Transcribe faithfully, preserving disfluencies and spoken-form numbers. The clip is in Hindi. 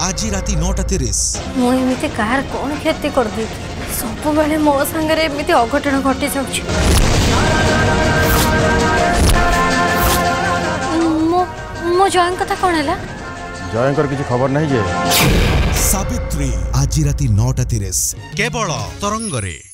आज राति नौटा तीस। मु एमिति कार कोन क्षति कर दे सब बेले मो संगे एमिति अघटन घटी जाउछि। मो मो जयन कथा कोन हैला जयंकर किसी खबर नहीं जे। सावित्री आज राति नौटा तीस केवल तरंगरे।